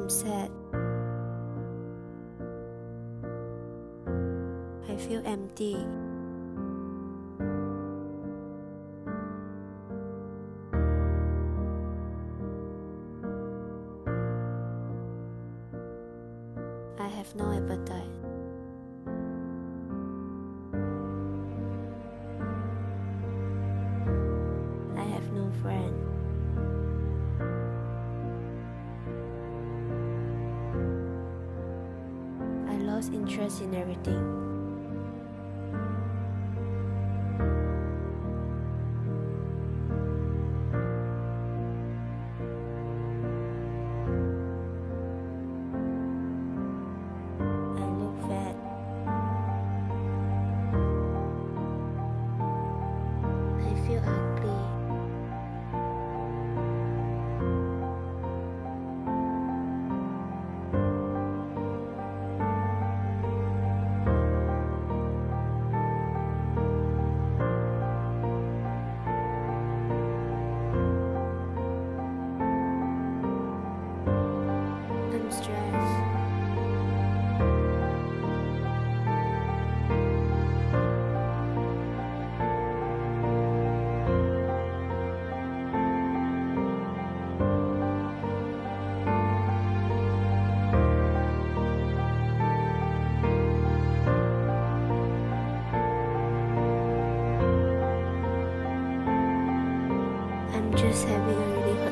I'm sad. I feel empty. I have no appetite. I have no friend. I lost interest in everything. I look fat. I feel ugly. I'm stressed. I'm just having a really